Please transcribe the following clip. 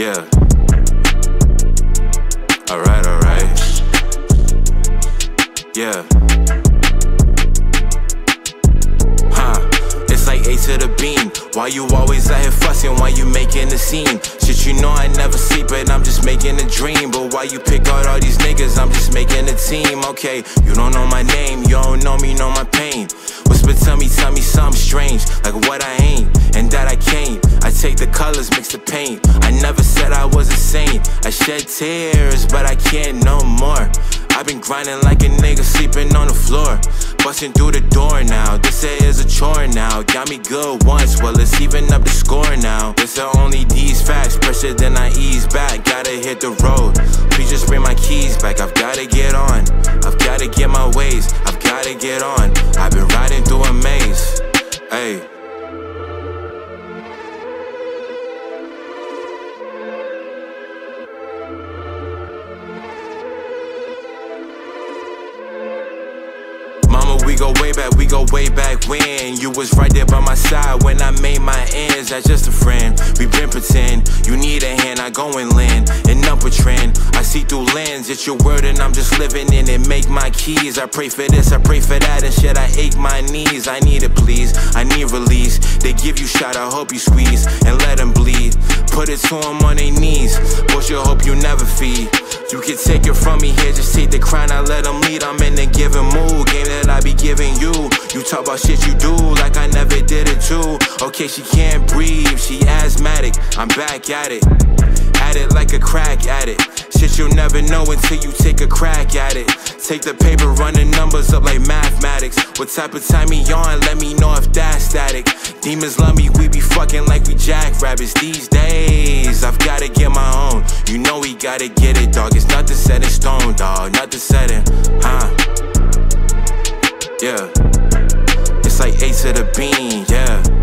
Yeah. Alright. Yeah. It's like A to the beam. Why you always out here fussing? Why you making a scene? Shit, you know I never sleep, but I'm just making a dream. But why you pick out all these niggas? I'm just making a team. Okay, you don't know my name, you don't know me, know my pain. Whisper, tell me something strange, like what I ain't and that I can't. I take the colors, mix the paint. I never said I was a saint. I shed tears, but I can't no more. I've been grinding like a nigga sleeping on the floor, busting through the door now. This is a chore now. Got me good once, well it's even up the score now. It's only these facts, pressure then I ease back. Gotta hit the road, please just bring my keys back. I've gotta get on, I've gotta get my ways, I've gotta get on. I've been riding through a maze, ayy. Mama, we go way back when you was right there by my side when I made my ends. That's just a friend, we been pretend. You need a hand, I go and land, and up a trend. I see through lens, it's your word and I'm just living in it. Make my keys, I pray for this, I pray for that, and shit, I ache my knees. I need it please, I need release. They give you shot, I hope you squeeze, and let them bleed. Put it to them on their knees, bullshit, hope you never feed. You can take it from me here, just take the crown, I let them lead. I'm in a given mood, game that I be giving you. You talk about shit you do, like I never did it too. Okay, she can't breathe, she asthmatic, I'm back at it like a crack addict. Shit you'll never know until you take a crack at it. Take the paper, run the numbers up like mathematics. What type of time he on, let me know if that's static. Demons love me, we be fucking like we jackrabbits these days. I've gotta get my own, you know we gotta get it, dog. It's nothing set in stone, dog, nothing set in, Yeah. It's like A to the beam, yeah.